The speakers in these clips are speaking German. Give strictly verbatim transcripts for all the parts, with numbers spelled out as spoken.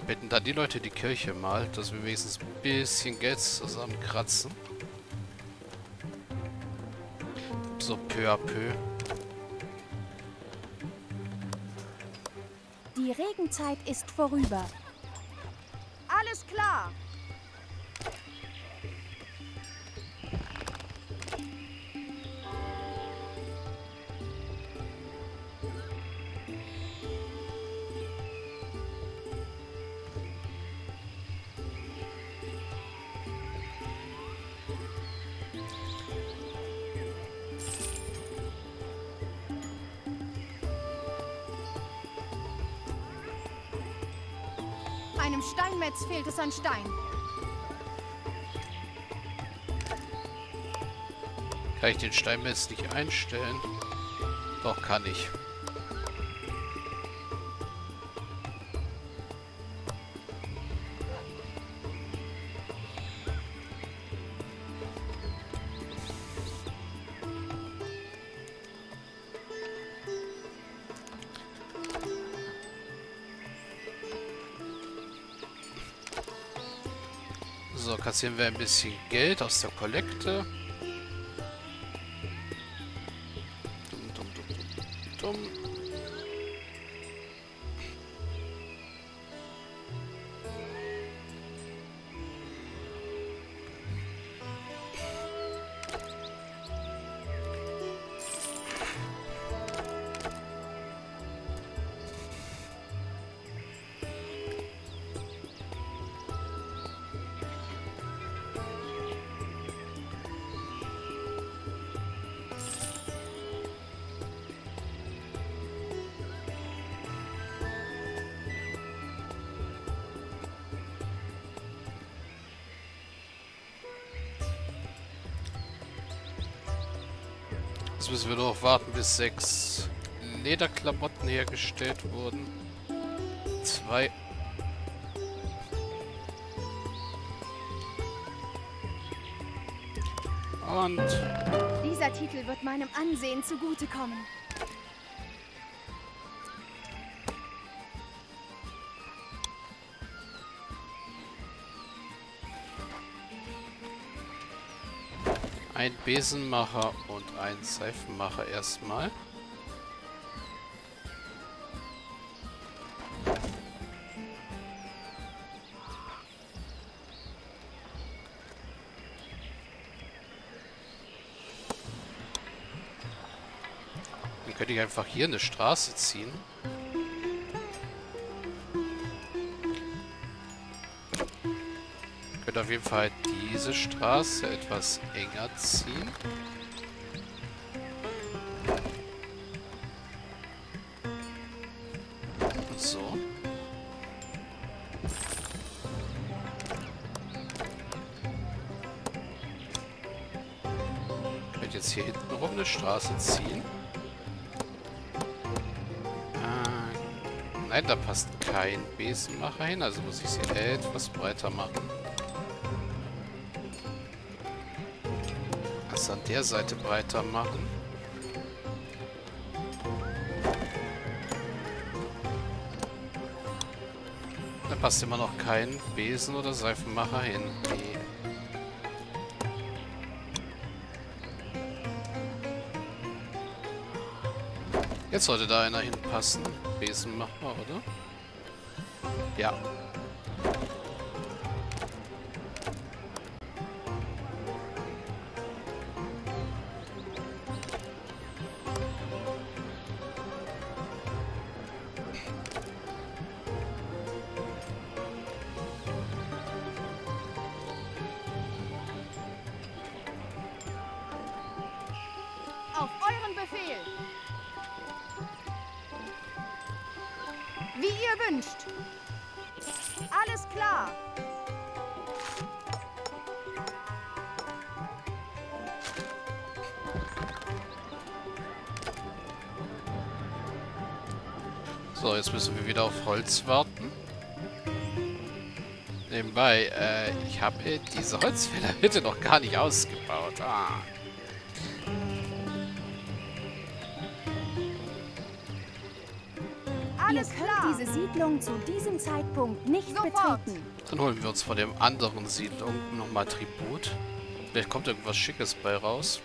Bitten da die Leute die Kirche mal, dass wir wenigstens ein bisschen Geld zusammenkratzen. So peu à peu. Die Regenzeit ist vorüber. Alles klar. Einem Steinmetz fehlt es an Stein. Kann ich den Steinmetz nicht einstellen? Doch, kann ich. So, kassieren wir ein bisschen Geld aus der Kollekte. Dumm, dumm, dumm, dumm, dumm. Jetzt müssen wir noch warten, bis sechs Lederklamotten hergestellt wurden. Zwei. Und Dieser Titel wird meinem Ansehen zugutekommen. ein Besenmacher und ein Seifenmacher erstmal. Dann könnte ich einfach hier eine Straße ziehen. Ich könnte auf jeden Fall diese Straße etwas enger ziehen. So. Ich werde jetzt hier hinten rum eine Straße ziehen. Äh, nein, da passt kein Besenmacher hin, also muss ich sie etwas breiter machen. Also an der Seite breiter machen. Da passt immer noch kein Besen- oder Seifenmacher hin. Nee. Jetzt sollte da einer hinpassen. Besenmacher, oder? Ja. Auf euren Befehl. Wie ihr wünscht. Alles klar. So, jetzt müssen wir wieder auf Holz warten. Nebenbei, äh, ich habe diese Holzfällerhütte noch gar nicht ausgebaut. Ah. Alles Ihr könnt klar. diese Siedlung zu diesem Zeitpunkt nicht Sofort. betreten. Dann holen wir uns von dem anderen Siedlung nochmal Tribut. Vielleicht kommt irgendwas Schickes bei raus.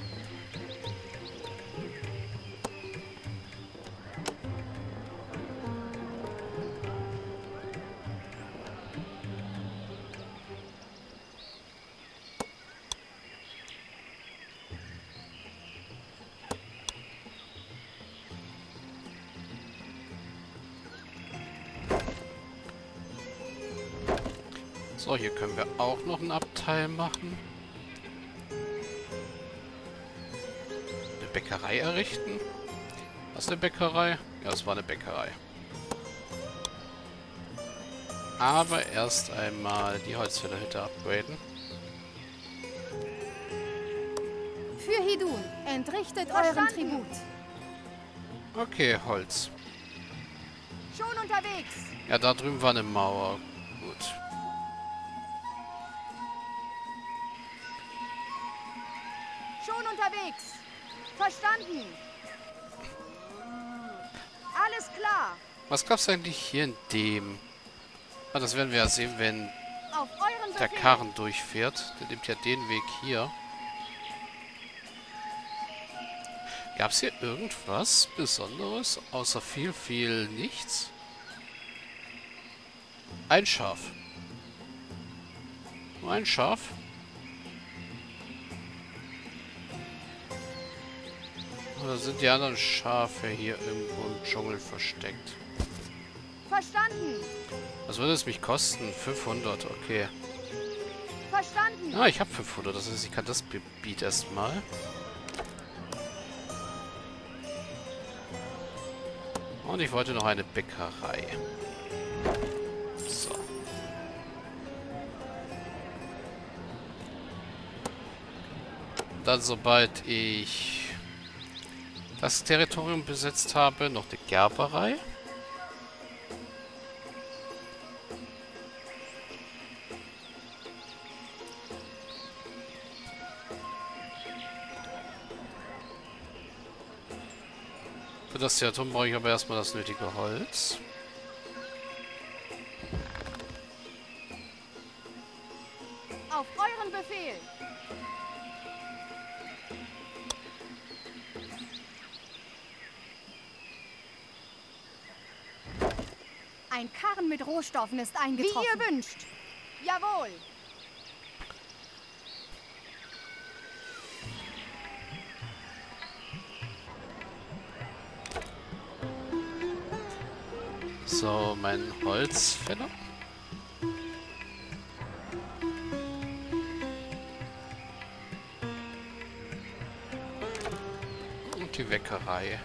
So, hier können wir auch noch ein Abteil machen. Eine Bäckerei errichten. Was, eine Bäckerei? Ja, es war eine Bäckerei. Aber erst einmal die Holzfällerhütte upgraden. Für Hidun. Entrichtet Verstanden. euren Tribut. Okay, Holz. Schon unterwegs. Ja, da drüben war eine Mauer. Gut. Schon unterwegs. Verstanden. Alles klar. Was gab's eigentlich hier in dem? Ah, das werden wir ja sehen, wenn Auf euren der Befehl. Karren durchfährt. Der nimmt ja den Weg hier. Gab es hier irgendwas Besonderes? Außer viel, viel nichts? Ein Schaf. Nur ein Schaf? Oder sind die anderen Schafe hier irgendwo im Dschungel versteckt? Verstanden. Was würde es mich kosten? fünfhundert, okay. Verstanden. Ah, ich habe fünfhundert, das heißt, ich kann das Gebiet erstmal. Und ich wollte noch eine Bäckerei. So. Dann, sobald ich das Territorium besetzt habe, noch die Gerberei. Für das Territorium brauche ich aber erstmal das nötige Holz. Auf euren Befehl. Ein Karren mit Rohstoffen ist Wie eingetroffen. ihr wünscht. Jawohl. So, mein Holzfäller. Und die Bäckerei.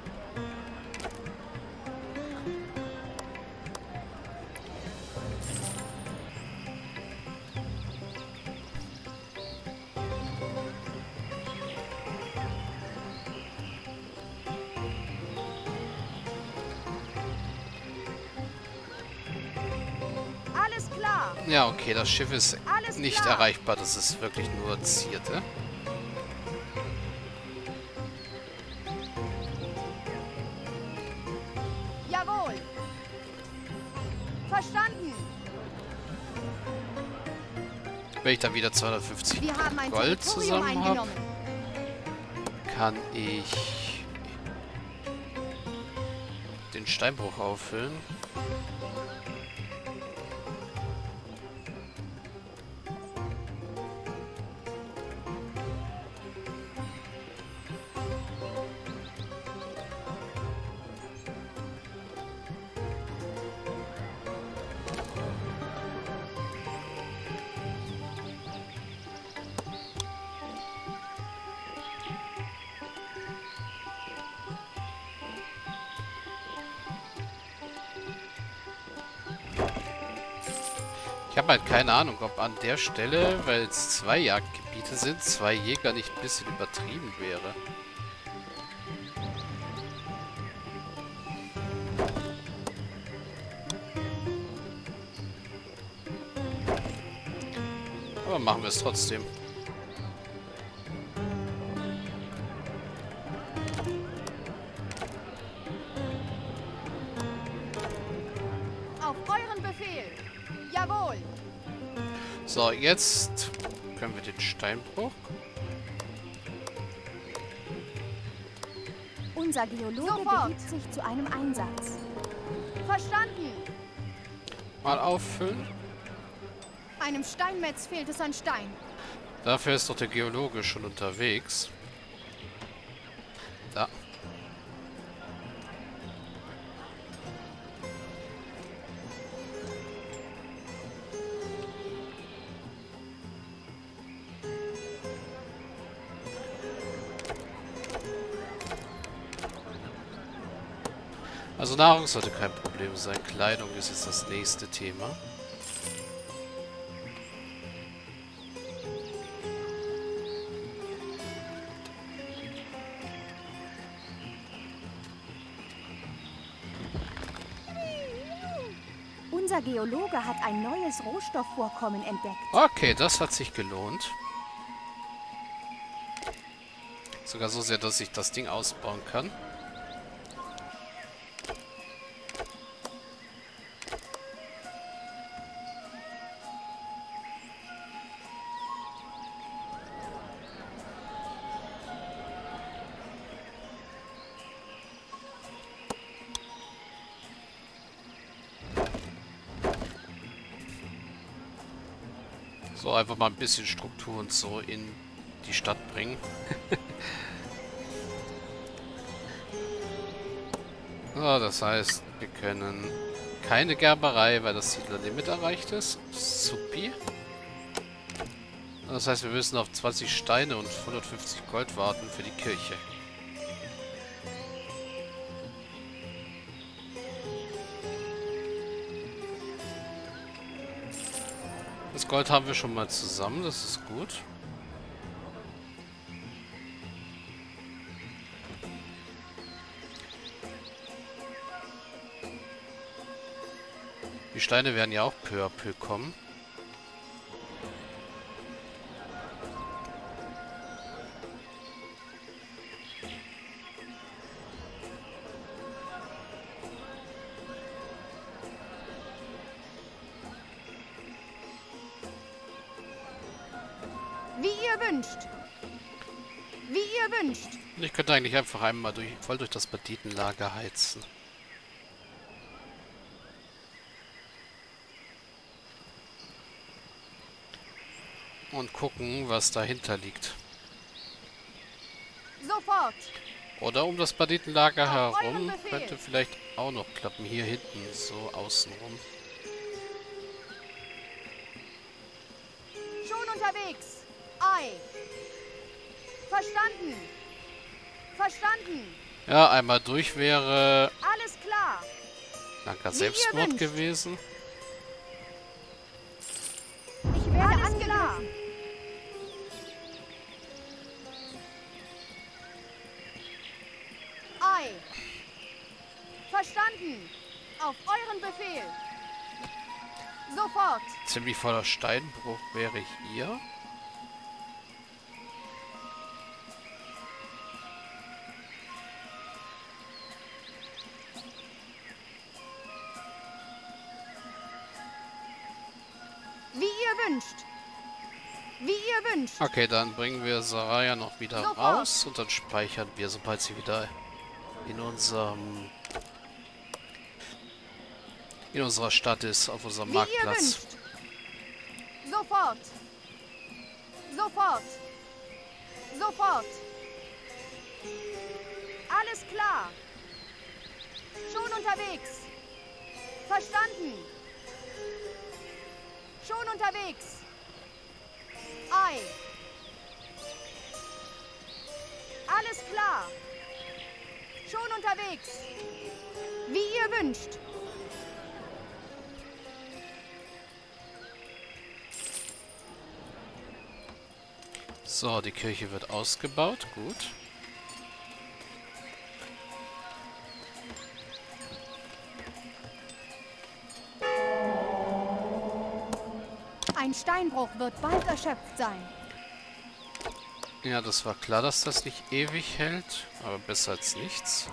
Alles klar. Ja, okay, das Schiff ist Alles nicht klar. erreichbar. Das ist wirklich nur Zierte. Jawohl. Verstanden. Wenn ich dann wieder zweihundertfünfzig Wir haben ein Gold Territorium zusammen habe, eingenommen. kann ich den Steinbruch auffüllen. Ich habe halt keine Ahnung, ob an der Stelle, weil es zwei Jagdgebiete sind, zwei Jäger nicht ein bisschen übertrieben wäre. Aber machen wir es trotzdem. Jawohl. So, jetzt können wir den Steinbruch. Unser Geologe Sofort. begibt sich zu einem Einsatz. Verstanden. Mal auffüllen. Einem Steinmetz fehlt es an Stein. Dafür ist doch der Geologe schon unterwegs. Da. Also Nahrung sollte kein Problem sein. Kleidung ist jetzt das nächste Thema. Unser Geologe hat ein neues Rohstoffvorkommen entdeckt. Okay, das hat sich gelohnt. Sogar so sehr, dass ich das Ding ausbauen kann. So, einfach mal ein bisschen Struktur und so in die Stadt bringen. So, das heißt, wir können keine Gerberei, weil das Siedlerlimit erreicht ist. Supi. Das heißt, wir müssen auf zwanzig Steine und hundertfünfzig Gold warten für die Kirche. Das Gold haben wir schon mal zusammen, das ist gut. Die Steine werden ja auch peu à peu kommen. Wie ihr wünscht. Wie ihr wünscht. Ich könnte eigentlich einfach einmal durch, voll durch das Banditenlager heizen. Und gucken, was dahinter liegt. Sofort. Oder um das Banditenlager Auf euren herum Befehl. könnte vielleicht auch noch klappen. Hier hinten, so außenrum. Schon unterwegs. Ei. Verstanden. Verstanden. Ja, einmal durch wäre Alles klar. danker Wie ihr Selbstmord wünscht. gewesen. Ich werde Alles angegriffen. Klar. Ei. Verstanden. Auf euren Befehl. Sofort. Ziemlich voller Steinbruch wäre hier. Wie ihr wünscht. Wie ihr wünscht. Okay, dann bringen wir Saraya noch wieder Sofort. raus und dann speichern wir, sobald sie wieder in unserem in unserer Stadt ist, auf unserem Wie ihr Marktplatz. wünscht. Sofort. Sofort. Sofort. Alles klar. Schon unterwegs. Verstanden. Schon unterwegs. Ei. Alles klar. Schon unterwegs. Wie ihr wünscht. So, die Kirche wird ausgebaut. Gut. Ein Steinbruch wird bald erschöpft sein. Ja, das war klar, dass das nicht ewig hält. Aber besser als nichts.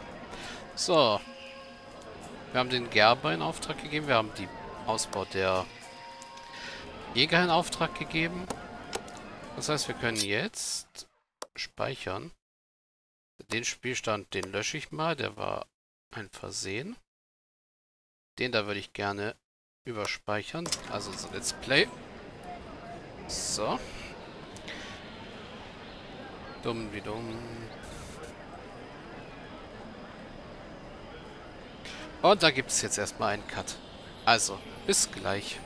So. Wir haben den Gerber in Auftrag gegeben. Wir haben den Ausbau der Jäger in Auftrag gegeben. Das heißt, wir können jetzt speichern. Den Spielstand, den lösche ich mal. Der war ein Versehen. Den da würde ich gerne überspeichern. Also so Let's Play. So. Dumm wie dumm. Und da gibt es jetzt erstmal einen Cut. Also, bis gleich.